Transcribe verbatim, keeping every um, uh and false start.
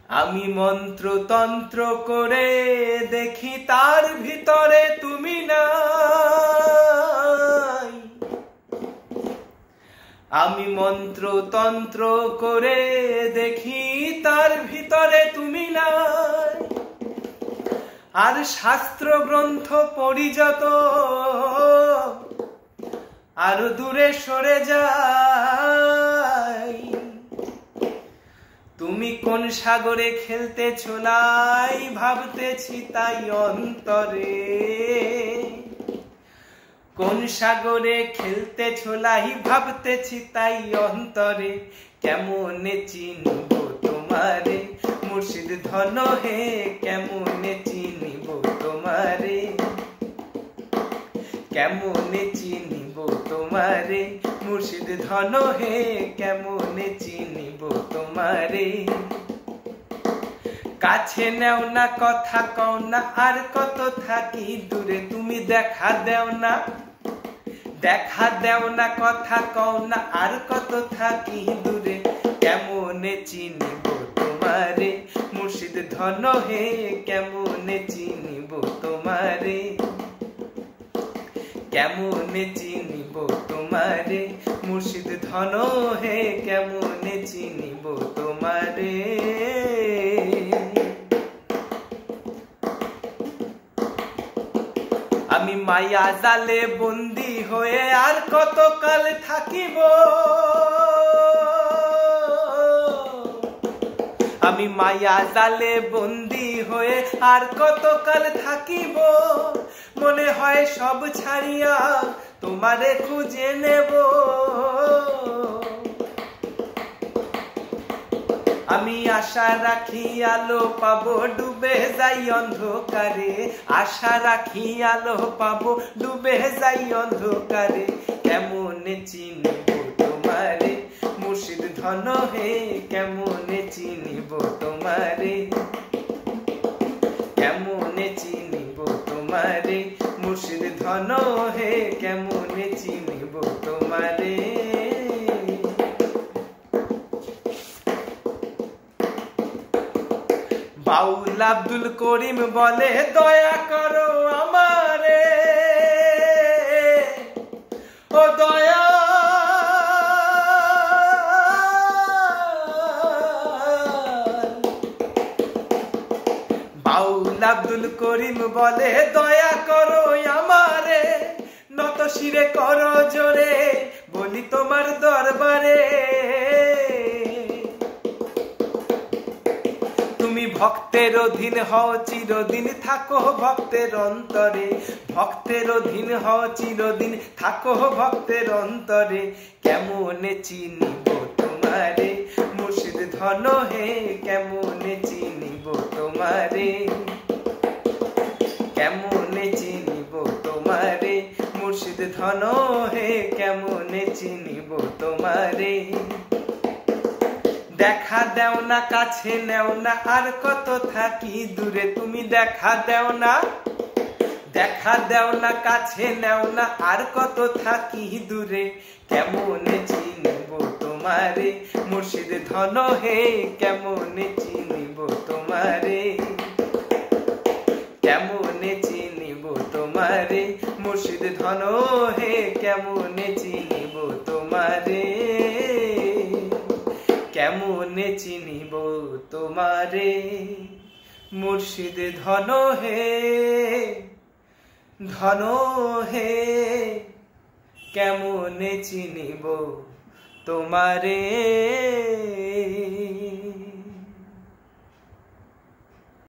আমি মন্ত্রতন্ত্র করে দেখি তার ভিতরে তুমি নাই। আমি মন্ত্রতন্ত্র করে দেখি তার ভিতরে তুমি নাই। আর শাস্ত্র গ্রন্থ পড়ি যত আরো দূরে সরে যাই। তুমি কোন সাগরে খেলতেছ লাই ভাবতেছি তাই অন্তরে। কোন সাগরে খেলতেছ লাই ভাবতেছি তাই অন্তরে। কেমনে চিনব তোমারে মুর্শিদ ধন হে, কেমনে চিনব তোমারে, কেমনে চিনব তোমারে মুর্শিদ ধন হে, কেমনে চিনব তোমারে। কাছে নেও না কথা কও না আর কত থাকি দূরে, তুমি দেখা দেও না, দেখা দেও না কথা কও না আর কত থাকি দূরে। কেমনে চিনব তোমারে মুর্শিদ ধন হে, কেমনে চিনব তোমারে, কেমনে চিনব তোমারে মুর্শিদ ধন হে, কেমনে চিনব তোমারে। আমি মায়া জালে বন্দী হয়ে আর কত কাল থাকিব। আমি মায়া জালে বন্দী হয়ে আর কত কাল থাকিব। মনে হয় সব ছাড়িয়া তোমারে খুঁজে নেব। আমি আশা রাখি আলো পাবো ডুবে যাই অন্ধকারে, আশা রাখি আলো পাবো ডুবে যাই অন্ধকারে। কেমনে চিনব তোমারে মুর্শিদ ধন হে, কেমনে চিনব তোমারে, কেমনে চিনব তোমারে মুর্শিদ ধন হে, কেমনে চিনব তোমারে। বাউল আব্দুল করিম বলে দয়া করো আমারে, ও দয়া বাউল আব্দুল করিম বলে দয়া করো আমারে। নত শিরে করো জোরে বলি তোমার দরবারে। তুমি ভক্তের অধীন হও চিরদিন থাকো ভক্তের অন্তরে, ভক্তের অধীন হও চিরদিন থাকো ভক্তের অন্তরে। কেমনে চিনব তোমারে মুর্শিদ ধন হে, কেমনে চিনব তোমারে, কেমনে চিনব তোমারে মুর্শিদ ধন হে, কেমনে চিনব তোমারে। দেখা দেও না কাছে নেও না আর কত থাকি দূরে, তুমি দেখা দেও না, দেখা দেও না কাছে নেও না আর কত থাকি দূরে। কেমনে চিনব তোমারে মুর্শিদ ধন হে, কেমনে চিনব তোমারে, কেমনে চিনব তোমারে মুর্শিদ ধন হে, কেমনে চিনব তোমারে, কেমনে চিনব তোমারে মুর্শিদ ধন হে, ধন হে, কেমনে চিনব তোমারে।